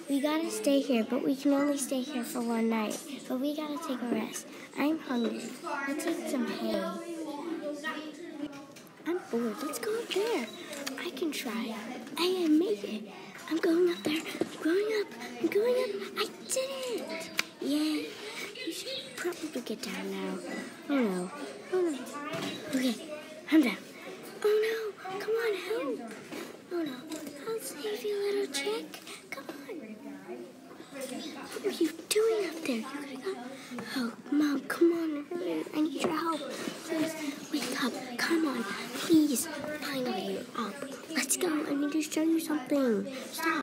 We gotta stay here, but we can only stay here for one night. But we gotta take a rest. I'm hungry. Let's eat some hay. I'm bored. Let's go up there. I can try. I made it. I'm going up there. I'm going up. I'm going up. I did it. Yay. You should probably get down now. Oh no. Oh no. Okay. I'm down. Oh no. Come on, help. Oh no. I'll save you, little chick. Come on. What are you doing up there? You gotta go. Oh, Mom, come on. Hurry. I need your help. Please, wake up. Come on. Please. Finally, you're up. Let's go. I need to show you something. Stop.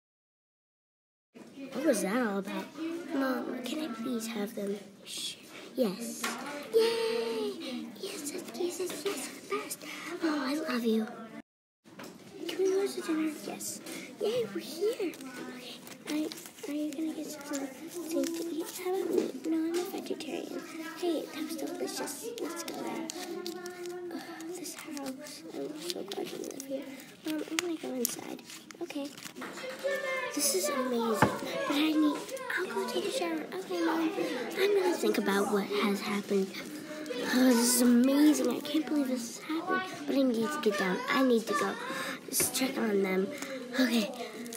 What was that all about? Mom, can I please have them? Yes. Yay! Yes, best. Oh, I love you. Can we go to dinner? Yes. Yay, we're here. Okay. Are you gonna get something to eat? How about me? No, I'm a vegetarian. Hey, that was delicious. Let's go there. This house. I'm so glad you live here. I'm gonna go inside. Okay. This is amazing. But I'll go take a shower. Okay, Mom. I'm gonna think about what has happened. Oh, this is amazing. I can't believe this has happened. But I need to get down. I need to go. Just check on them. Okay.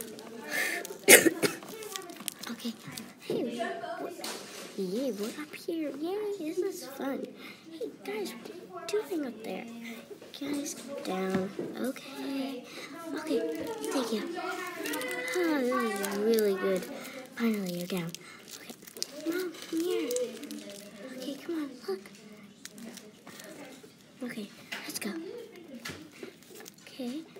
Okay. Hey, yay, we're up here. Yay, this is fun. Hey, guys, what are you doing up there? Guys, get down. Okay. Okay, thank you. Oh, this is really good. Finally, you're down. Okay. Mom, come here. Okay, come on, look. Okay, let's go. Okay.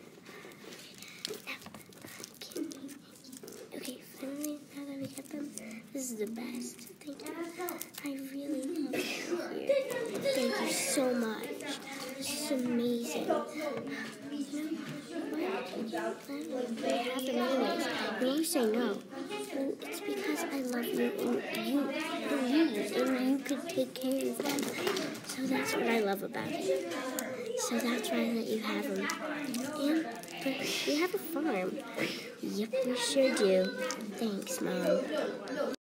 Okay, finally, now that we get them, this is the best. Thank you. I really love you here. Thank you so much. This is amazing. You know, what happened anyways? You always say no. Well, it's because I love you and you could take care of them. So that's what I love about it. So that's why I let you have them. And we have a farm. Yep, we sure do. Thanks, Mom.